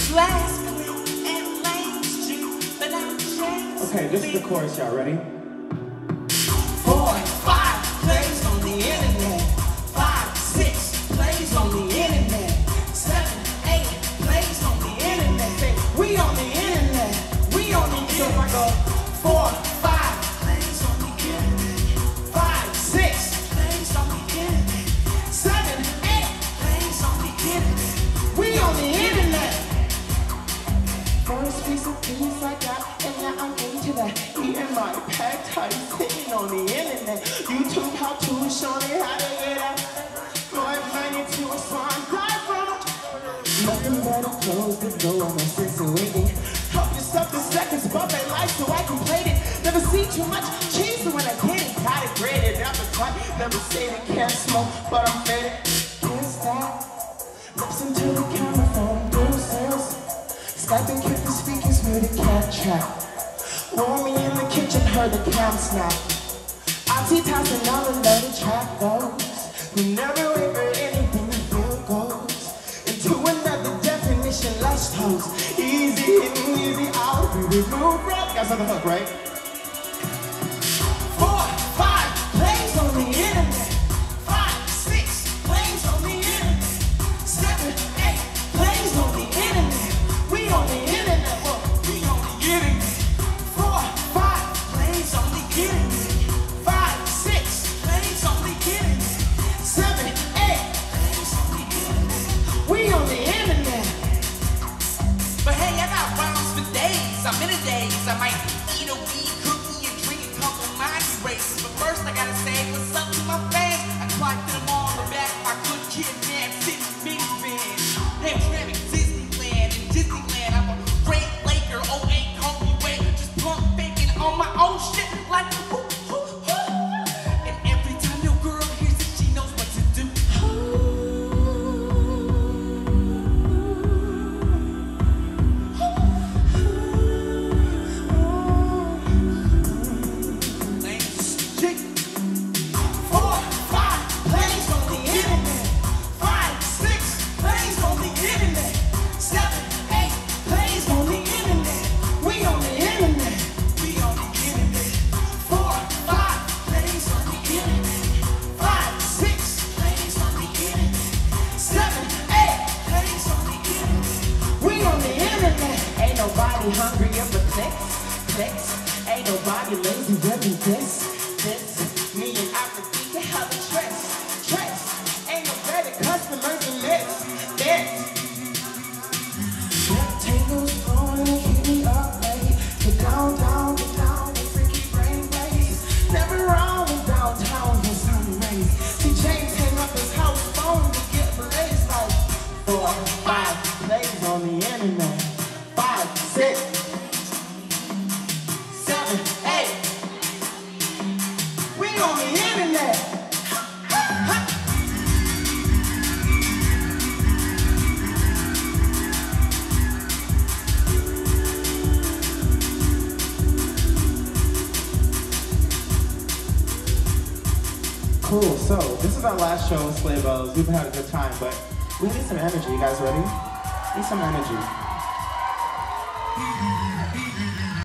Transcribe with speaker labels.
Speaker 1: Last week and Main Street, but I'm chasing.
Speaker 2: Okay, this is the chorus, y'all ready?
Speaker 1: 4 and 5 plays on the internet. 5, 6 plays on the internet. 7, 8 plays on the internet. We on the internet. We on the internet. So I go 4, 5 plays on the internet. 5, 6 plays on the internet. 7, 8 plays on the internet. We on the internet.
Speaker 3: First piece of peace I got, and now I'm into that. Eating my pad thai, sitting on the internet. YouTube how to show me how to get out. Boy, money to a song, die from it. Nothing better close the door on my six and waiting. Help yourself in seconds, but they like so I complete it. Never see too much cheese, so when I get it, got it graded. Appetite, never say they can't smoke, but I'm faded. Can't stop. Lips into the camera phone, do sales. Skype and keep the speakers with a cat chat. Warm me in the kitchen, heard the cam snap. I see times and all the let the track goes. We never wait for anything, the feel goes into another definition, less toes. Easy in, easy out, we remove rough. You guys know the hook, right?
Speaker 1: 4, 5 plays on the internet. 5, 6 plays on the internet. 7, 8 plays on the internet. We on the internet. Well, we on the internet. 4, 5 plays on the internet. 5, 6 plays on the internet. 7, 8 plays on the internet.
Speaker 3: We on the internet.
Speaker 1: But hey, I got rhymes for days. I'm in a daze. I might eat a weed cookie and drink a couple mind races. But first I gotta say what's up to my fans. I clocked them all on the back of my good kid man sitting minivan. Hamtramck, Disneyland, and Disneyland. I'm a great Laker, 08 Kobe Wade. Just plump faking on my own shit like whoo, whoo, whoo. And every time your girl hears it, she knows what to do.
Speaker 3: Hungry of the flex. Ain't nobody lazy, really this. Me and Africa have a stress. Ain't no better customers than this. Rectangles growing, keep me up late. Get down, the freaky brain waves. Never wrong in downtown, the sun rays. See James hang up his house phone to get blazed like 4, 5 plays on the internet. 5, 6, 7, 8. We on the internet.
Speaker 2: Cool, so this is our last show with Slave Bells. We've had a good time, but we need some energy. You guys ready? Need some energy.